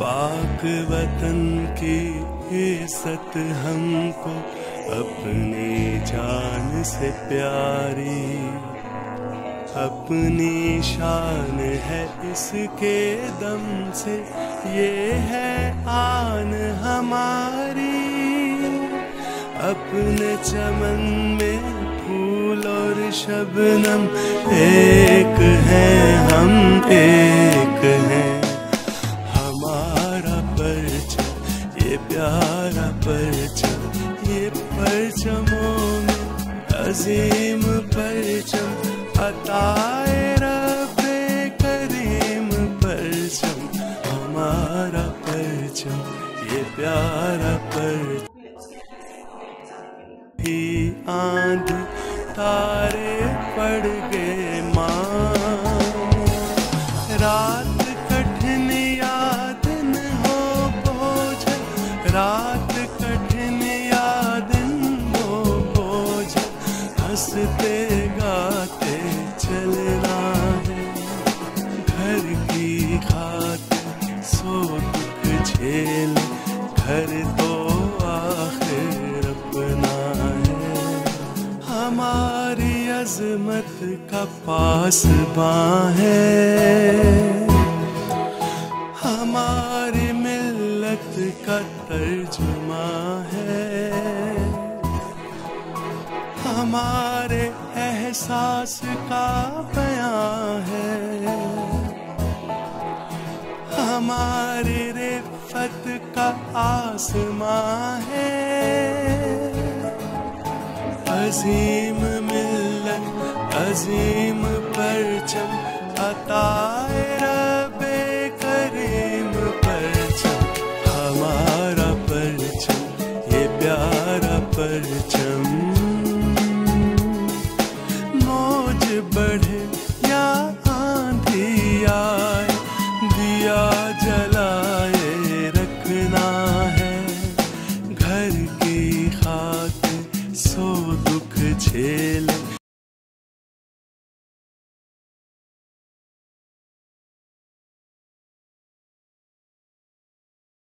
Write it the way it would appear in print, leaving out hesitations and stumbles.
पाक वतन की इज्जत हमको अपनी जान से प्यारी, अपनी शान है इसके दम से, ये है आन हमारी। अपने चमन में फूल और शबनम एक हैं, हम एक हैं। हमारा परचम ये प्यारा परचम, ये परचमों में अजीम परचम, अताए रब्बे करीम परचम। हमारा परचम ये प्यारा परचम। ही आंधी तारे पड़ गए माँ, रात कठिन या दिन हो बोझ, रात कठिन या दिन हो बोझ, हंसते गाते चलना है। घर की खातिर सो दुख झेल, घर तो आखिर अपना है। हमारी अजमत का पासबां है, हमारी मिल्लत का तर्जुमा है। हमारे एहसास का बयां है, हमारी रिफ़त का आसमां है। अजीम मिल्लत अजीम परचम, अताए रब्बे करीम परचम। हमारा परचम ये प्यारा परचम।